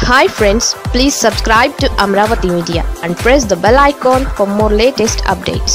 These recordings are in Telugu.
Hi friends, please subscribe to Amaravathi Media and press the bell icon for more latest updates.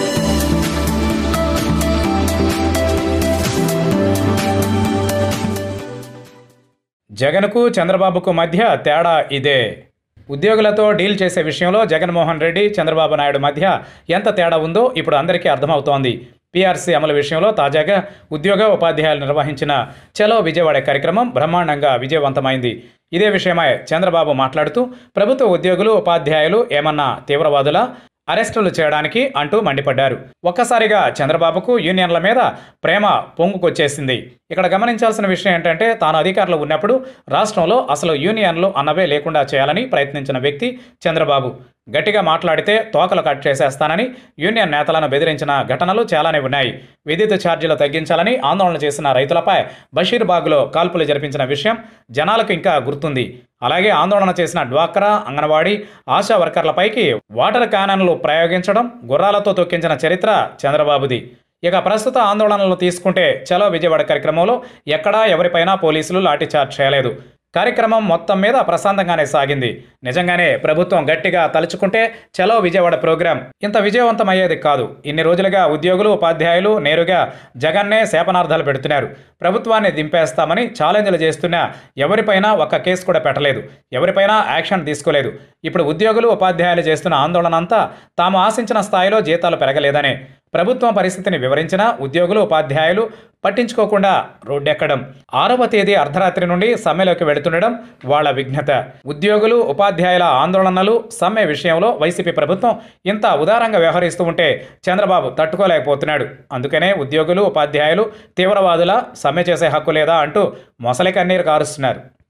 జగన్కు చంద్రబాబుకు మధ్య తేడా ఇదే. ఉద్యోగులతో డీల్ చేసే విషయంలో జగన్మోహన్ రెడ్డి చంద్రబాబు నాయుడు మధ్య ఎంత తేడా ఉందో ఇప్పుడు అందరికీ అర్థమవుతోంది. పీఆర్సీ అమలు విషయంలో తాజాగా ఉద్యోగ ఉపాధ్యాయులు నిర్వహించిన చలో విజయవాడ కార్యక్రమం బ్రహ్మాండంగా విజయవంతమైంది. ఇదే విషయమై చంద్రబాబు మాట్లాడుతూ ప్రభుత్వ ఉద్యోగులు ఉపాధ్యాయులు ఏమన్నా తీవ్రవాదులా, అరెస్టులు చేయడానికి అంటూ మండిపడ్డారు. ఒక్కసారిగా చంద్రబాబుకు యూనియన్ల మీద ప్రేమ పొంగుకొచ్చేసింది. ఇక్కడ గమనించాల్సిన విషయం ఏంటంటే, తాను అధికారంలో ఉన్నప్పుడు రాష్ట్రంలో అసలు యూనియన్లు అన్నవే లేకుండా చేయాలని ప్రయత్నించిన వ్యక్తి చంద్రబాబు. గట్టిగా మాట్లాడితే తోకలు కట్ చేసేస్తానని యూనియన్ నేతలను బెదిరించిన ఘటనలు చాలానే ఉన్నాయి. విద్యుత్ ఛార్జీలు తగ్గించాలని ఆందోళన చేసిన రైతులపై బషీర్బాగ్లో కాల్పులు జరిపించిన విషయం జనాలకు ఇంకా గుర్తుంది. అలాగే ఆందోళన చేసిన డ్వాక్రా, అంగన్వాడీ, ఆశా వర్కర్లపైకి వాటర్ క్యానన్లు ప్రయోగించడం, గుర్రాలతో తొక్కించిన చరిత్ర చంద్రబాబుది. ఇక ప్రస్తుత ఆందోళనలు తీసుకుంటే చలో విజయవాడ కార్యక్రమంలో ఎక్కడా ఎవరిపైనా పోలీసులు లాఠీచార్జ్ చేయలేదు. కార్యక్రమం మొత్తం మీద ప్రశాంతంగానే సాగింది. నిజంగానే ప్రభుత్వం గట్టిగా తలుచుకుంటే చలో విజయవాడ ప్రోగ్రాం ఇంత విజయవంతమయ్యేది కాదు. ఇన్ని రోజులుగా ఉద్యోగులు ఉపాధ్యాయులు నేరుగా జగన్నే శాపనార్థాలు పెడుతున్నారు. ప్రభుత్వాన్ని దింపేస్తామని ఛాలెంజ్లు చేస్తున్నా ఎవరిపైనా ఒక్క కేసు కూడా పెట్టలేదు. ఎవరిపైనా యాక్షన్ తీసుకోలేదు. ఇప్పుడు ఉద్యోగులు ఉపాధ్యాయులు చేస్తున్న ఆందోళన అంతా తాము ఆశించిన స్థాయిలో జీతాలు పెరగలేదనే. ప్రభుత్వం పరిస్థితిని వివరించినా ఉద్యోగులు ఉపాధ్యాయులు పట్టించుకోకుండా రోడ్డెక్కడం, 6వ తేదీ అర్ధరాత్రి నుండి సమ్మెలోకి వెళుతుండడం వాళ్ళ విఘ్నత. ఉద్యోగులు ఉపాధ్యాయుల ఆందోళనలు, సమ్మె విషయంలో వైసీపీ ప్రభుత్వం ఇంత ఉదారంగా వ్యవహరిస్తూ ఉంటే చంద్రబాబు తట్టుకోలేకపోతున్నాడు. అందుకనే ఉద్యోగులు ఉపాధ్యాయులు తీవ్రవాదుల, సమ్మె చేసే హక్కు లేదా అంటూ మొసలి కన్నీరు కారుస్తున్నారు.